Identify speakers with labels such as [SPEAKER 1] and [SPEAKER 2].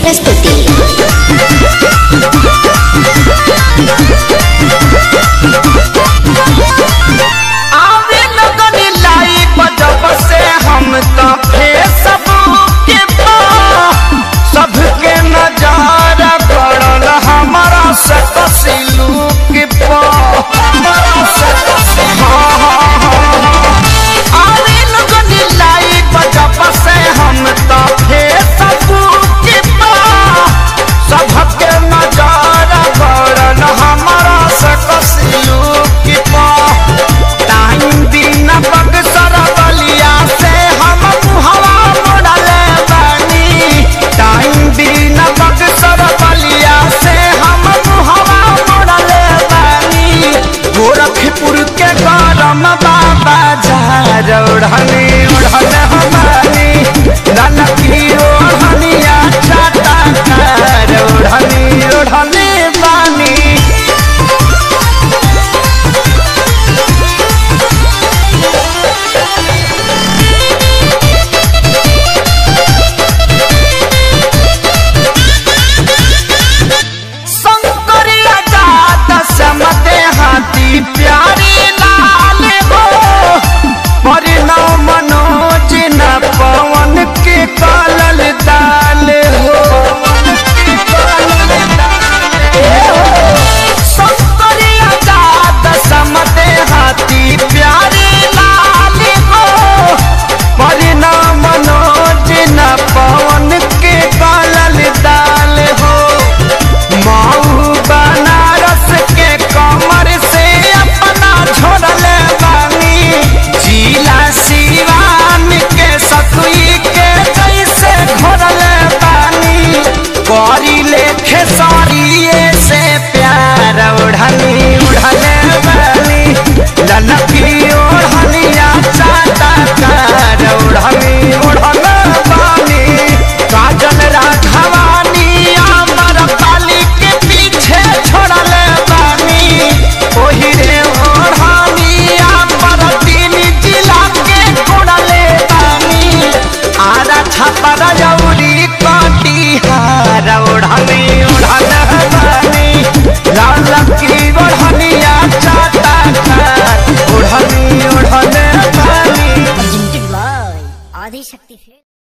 [SPEAKER 1] प्रस्तुति।
[SPEAKER 2] आवे लगन लाइव जब से हम तो फेसबुक पे सबके नजारा पड़ल हमारा सकसिलुक पे। आवे लगन लाइव जब से हम तो फेसबुक पे सबके नजारा पड़ल हमारा सकसिलुक पे। टाइम दिन बक्सर बलिया से हम मुहवा मोड़ले बानी। टाइम दिन बक्सर बलिया से हम मुहवा मोड़ले बानी। गोरखपुर के गरम बाबा झार ओढ़नी ओढ़ले हमारी ललकी ओढ़निया चाटा कार ओढ़नी ओढ़ले बानी। शंकरिया जात समते हाथी प्यारी लाल हो परिणव मनोज न पवन के कालल दाल हो। शंकरिया जात समते हाथी प्यारी लाल हो परिणव मनोज न पवन के कालल दाल हो। माऊ बनारस के कमर से अपना छोड़ले बानी। जिला सिवान के सतुई के जैसे घोरले बानी। करी लेखे सरिये से प्यार ओढ़नी उड़ले बानी। ललकी ओढ़निया चाटा कार ओढ़नी ओढ़ले बानी। काजल राघवानी अमर पाली के पीछे छोड़ले बानी। ओही रे ओढ़निया पर तीन जिला के कोड़ले बानी। आरा छपर जौरी कटिहार ओढ़नी ओढ़ले बानी। ललकी ओढ़निया चाटा कार ओढ़नी ओढ़ले बानी।
[SPEAKER 1] आदि शक्ति।